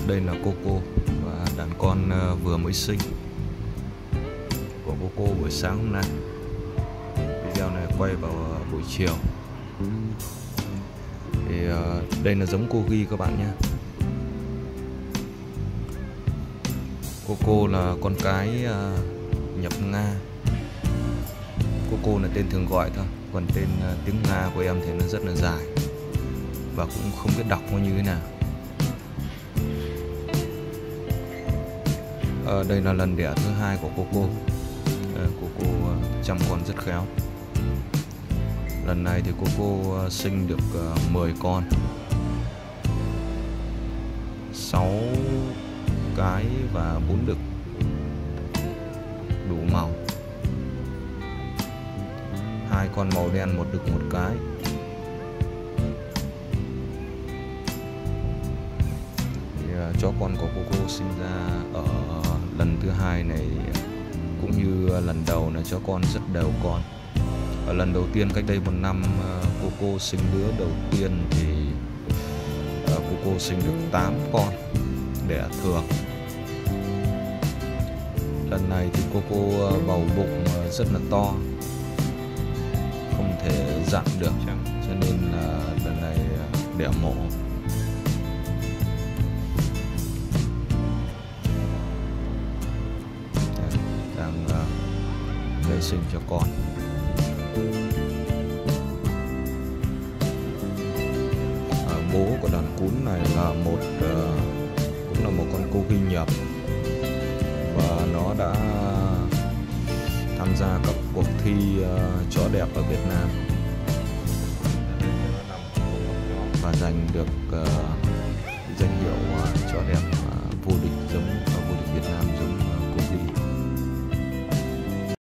Đây là Coco và đàn con vừa mới sinh của Coco buổi sáng hôm nay. Video này quay vào buổi chiều. Thì đây là giống Corgi các bạn nhé. Coco là con cái nhập Nga. Coco là tên thường gọi thôi, còn tên tiếng Nga của em thì nó rất là dài và cũng không biết đọc nó như thế nào. Đây là lần đẻ thứ hai của Coco. Coco chăm con rất khéo. Lần này thì Coco sinh được 10 con, 6 cái và 4 đực, đủ màu. 2 con màu đen, 1 đực 1 cái. Thì, chó con của Coco sinh ra ở lần thứ hai này cũng như lần đầu là chó con rất đều con. Ở lần đầu tiên cách đây 1 năm, Coco sinh đứa đầu tiên thì Coco sinh được 8 con đẻ thường. Lần này thì Coco bầu bụng rất là to, không thể dặn được, cho nên là lần này đẻ mổ. Đang gây sinh cho con. Bố của đàn cún này là cũng là một con Corgi nhập, và nó đã tham gia các cuộc thi chó đẹp ở Việt Nam và giành được danh hiệu